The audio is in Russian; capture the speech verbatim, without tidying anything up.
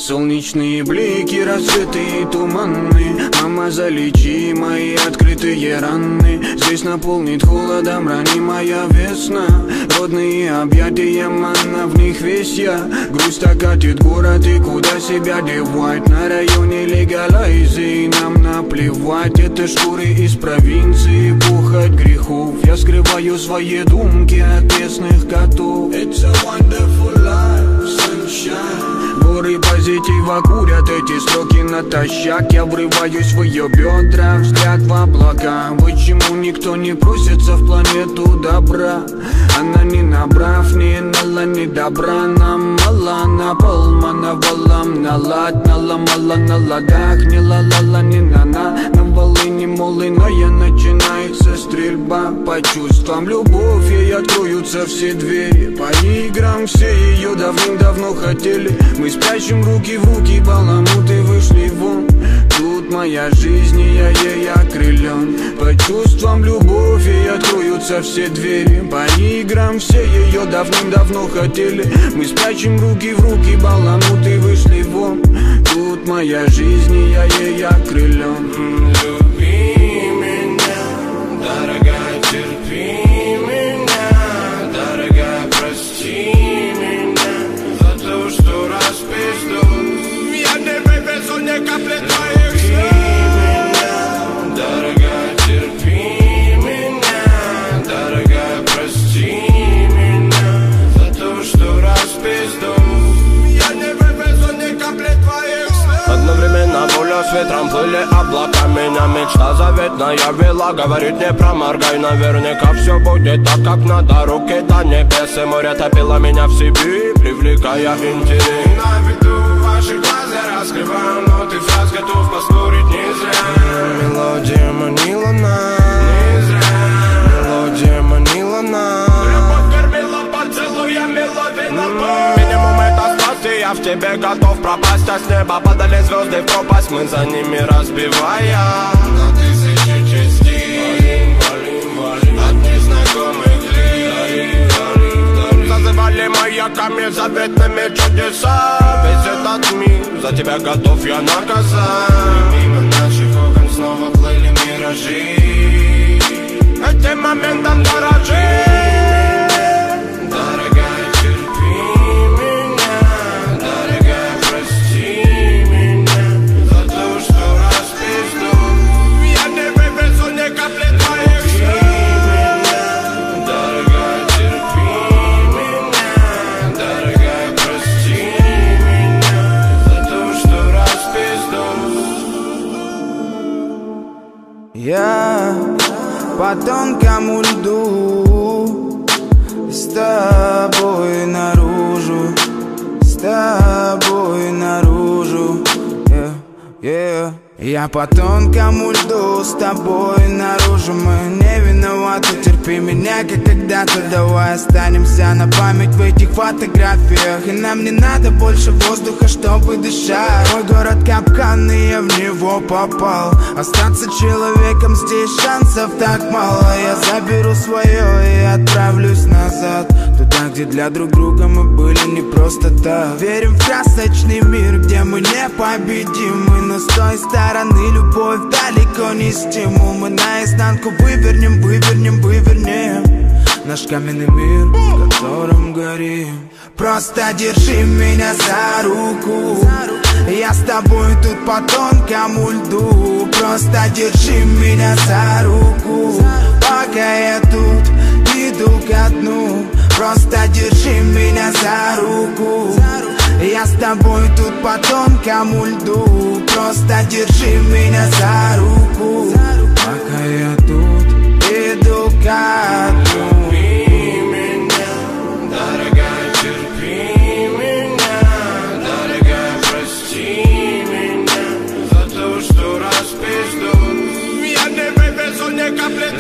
Солнечные блики, рассветы и туманы. Мама, залечи мои открытые раны. Здесь наполнит холодом ранимая весна. Родные объятия, манна, в них весь я. Грусть окатит город, и куда себя девать? На районе легалайзы, и нам наплевать. Это шкуры из провинции, пухоть грехов. Я скрываю свои думки от местных котов. It's a wonderful life, sunshine. Горы позитива курят эти строки натощак. Я врываюсь в ее бедра, взгляд в облака. Почему никто не просится в планету добра? Она не набрав, не нала, не добра. Нам мало, на полмана валам. Налад, наломала на ладах. Не ла-ла-ла, не на-на. На волыне молыная начинается стрельба. По чувствам любовь, ей откроются все двери. По играм все ее давным-давно хотели. Мы спрячем руки в руки, баламуты вышли вон. Тут моя жизнь, и я ей окрылен. По чувствам любовь, ей откроются все двери. По играм все ее давным-давно хотели. Мы спрячем руки в руки, баламуты вышли вон. Тут моя жизнь, и я ей окрылен. Люби меня, дорогая, терпи меня. Дорогая, прости меня за то, что распиздос. Я не вывезу ни капли твоих слез. Дорогая, терпи меня. Дорогая, прости меня за то, что распиздос. Я не вывезу ни капли твоих слез. Одновременно пуля с ветром плыли облака. Меня мечта заветная вела. Говорит, не проморгай, наверняка все будет так, как надо. Руки до небес, и море топило меня в себе, привлекая интерес. На виду ваши глаза раскрываю, но ты фраз готов поспорить не зря. Мелодия манила нас, не зря. Мелодия манила нас. Любовь кормила поцелуями, лови на пол. Минимум это страсти, я в тебе готов пропасть. А с неба падали звезды в пропасть, мы за ними разбивая на тысячи частей. Валим, валим, валим от незнакомых лиц. Зазывали маяками заветными чудеса. Весь этот мир за тебя готов я наказать. Мимо наших окон снова плыли миражи. Этим моментом дорожи. Дорогая, терпи меня. Дорогая, прости меня за то, что распиздос. Я не вывезу ни капли твоих слез. Дорогая, терпи меня. Дорогая, прости меня за то, что распиздос. Я по тонкому льду, с тобой наружу, с тобой наружу, yeah, yeah. Я по тонкому льду, с тобой наружу. Мы не виноваты, терпи меня, как когда-то. Давай останемся на память в этих фотографиях. И нам не надо больше воздуха, чтобы дышать. Мой город капкан, и я в него попал. Остаться человеком здесь шансов так мало. Я заберу свое и отправлюсь назад, туда, где для друг друга мы были не просто так. Верим в красочный мир, где мы непобедимы. Но с той стороны любовь далеко не стимул. Мы наизнанку вывернем, вывернем, вывернем наш каменный мир, в котором горим. Просто держи меня за руку, я с тобой тут по тонкому льду. Просто держи меня за руку, пока я тут иду ко дну. Просто держи меня за руку, я с тобой тут по тонкому льду. Просто держи меня за руку, пока я тут иду ко дну. Терпи меня, дорогая, терпи меня. Дорогая, прости меня за то, что распиздос. Я не вывезу ни капли